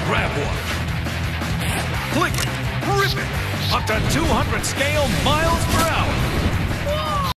Grab one. Click it. Rip it. Up to 200 scale miles per hour.